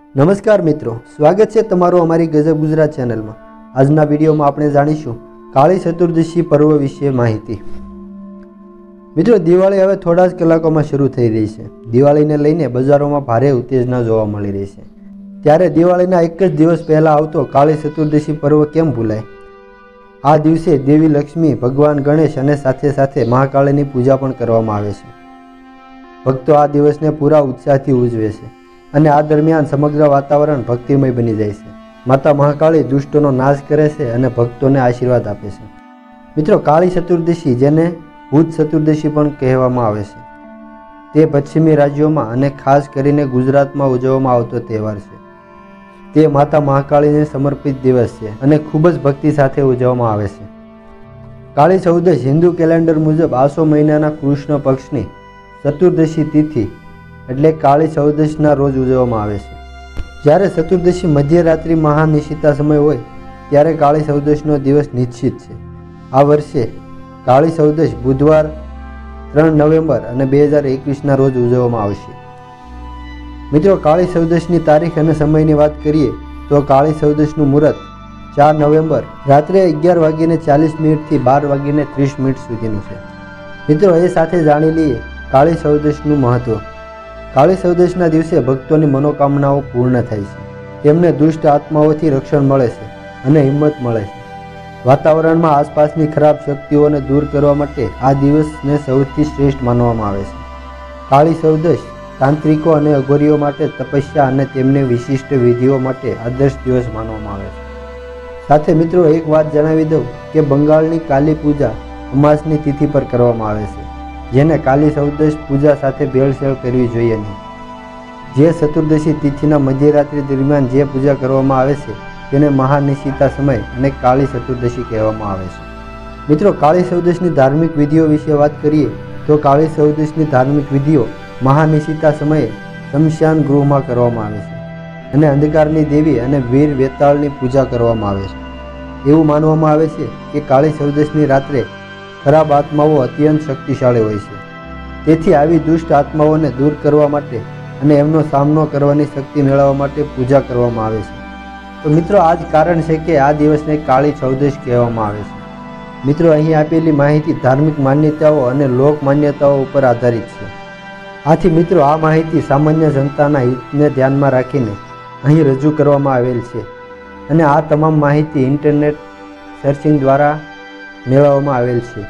નમસ્કાર મિત્રો, સ્વાગત છે તમારું અમારી ગજબ ગુજરાત ચેનલમાં। આજના વિડીયોમાં આપણે જાણીશું કાળી ચતુર્દશી પર્વ વિશે માહિતી। મિત્રો, દિવાળી હવે થોડા જ કલાકોમાં શરૂ થઈ રહી છે। દિવાળીને લઈને બજારોમાં ભારે ઉત્તેજના જોવા મળી રહી છે। ત્યારે દિવાળીના એક જ દિવસ પહેલા આવતો કાળી ચતુર્દશી પર્વ કેમ ભૂલાય? આ દિવસે દેવી લક્ષ્મી, ભગવાન ગણેશ અને સાથે સાથે મહાકાળીની પૂજા પણ કરવામાં આવે છે। ભક્તો આ દિવસને પૂરા ઉત્સાહથી ઉજવે છે અને આ દરમિયાન સમગ્ર વાતાવરણ ભક્તિમય બની જાય છે। માતા મહાકાળી દુષ્ટોનો નાશ કરે છે અને ભક્તોને આશીર્વાદ આપે છે। મિત્રો, કાળી ચતુર્દશી, જેને ભૂત ચતુર્દશી પણ કહેવામાં આવે છે, તે પશ્ચિમી રાજ્યોમાં અને ખાસ કરીને ગુજરાતમાં ઉજવવામાં આવતો તહેવાર છે। તે માતા મહાકાળીને સમર્પિત દિવસ છે અને ખૂબ જ ભક્તિ સાથે ઉજવવામાં આવે છે। કાળી ચૌદશ હિન્દુ કેલેન્ડર મુજબ આસો મહિનાના કૃષ્ણ પક્ષની ચતુર્દશી તિથિ એટલે કાળી ચૌદશના રોજ ઉજવવામાં આવે છે। જ્યારે ચતુર્દશી મધ્યરાત્રિ મહાનિશિતા સમય હોય ત્યારે કાળી ચૌદશનો દિવસ નિશ્ચિત છે। આ વર્ષે કાળી ચૌદશ બુધવાર 3 નવેમ્બર અને 2021ના રોજ ઉજવવામાં આવશે। મિત્રો, કાળી ચૌદશની તારીખ અને સમયની વાત કરીએ તો કાળી ચૌદશનું મુહૂર્ત 4 નવેમ્બર રાત્રે 11:40 થી 12:30 સુધીનું છે। મિત્રો, એ સાથે જાણી લઈએ કાળી ચૌદશનું મહત્વ। કાળી ચૌદશના દિવસે ભક્તોની મનોકામનાઓ પૂર્ણ થાય છે, તેમને દુષ્ટ આત્માઓથી રક્ષણ મળે છે અને હિંમત મળે છે। વાતાવરણમાં આસપાસની ખરાબ શક્તિઓને દૂર કરવા માટે આ દિવસને સૌથી શ્રેષ્ઠ માનવામાં આવે છે। કાળી ચૌદશ તાંત્રિકો અને અઘોરીઓ માટે તપસ્યા અને તેમની વિશિષ્ટ વિધિઓ માટે આદર્શ દિવસ માનવામાં આવે છે। સાથે મિત્રો, એક વાત જણાવી દઉં કે બંગાળની કાલી પૂજા અમાસની તિથિ પર કરવામાં આવે છે, જેને કાળી ચૌદશ પૂજા સાથે ભેળસેળ કરવી જોઈએ નહીં। જે ચતુર્દશી તિથિના મધ્યરાત્રિ દરમિયાન જે પૂજા કરવામાં આવે છે તેને મહાનિશિતા સમય અને કાળી ચતુર્દશી કહેવામાં આવે છે। મિત્રો, કાળી ચૌદશની ધાર્મિક વિધિઓ વિશે વાત કરીએ તો કાળી ચૌદશની ધાર્મિક વિધિઓ મહાનિશિતા સમયે શમશાન ગૃહમાં કરવામાં આવે છે અને અંધકારની દેવી અને વીર વેતાળની પૂજા કરવામાં આવે છે। એવું માનવામાં આવે છે કે કાળી ચૌદશની રાત્રે ખરાબ આત્માઓ અત્યંત શક્તિશાળી હોય છે, તેથી આવી દુષ્ટ આત્માઓને દૂર કરવા માટે અને એમનો સામનો કરવાની શક્તિ મેળવવા માટે પૂજા કરવામાં આવે છે। તો મિત્રો, આ જ કારણ છે કે આ દિવસને કાળી ચૌદશ કહેવામાં આવે છે। મિત્રો, અહીં આપેલી માહિતી ધાર્મિક માન્યતાઓ અને લોક માન્યતાઓ ઉપર આધારિત છે। આથી મિત્રો, આ માહિતી સામાન્ય જનતાના હિતને ધ્યાનમાં રાખીને અહીં રજૂ કરવામાં આવેલ છે અને આ તમામ માહિતી ઇન્ટરનેટ સર્ચિંગ દ્વારા મેળવવામાં આવેલ છે।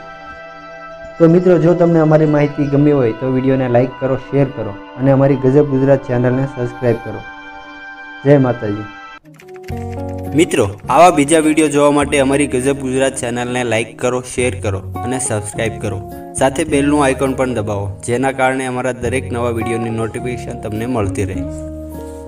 તો મિત્રો, જો તમને અમારી માહિતી ગમી હોય તો વિડીયોને લાઇક કરો, શેર કરો અને અમારી ગજબ ગુજરાત ચેનલને સબસ્ક્રાઈબ કરો। જય માતાજી। મિત્રો, આવા બીજા વિડીયો જોવા માટે અમારી ગજબ ગુજરાત ચેનલને લાઇક કરો, શેર કરો અને સબસ્ક્રાઈબ કરો। સાથે બેલનું આઇકોન પણ દબાવો, જેના કારણે અમારા દરેક નવા વિડીયોની નોટિફિકેશન તમને મળતી રહે।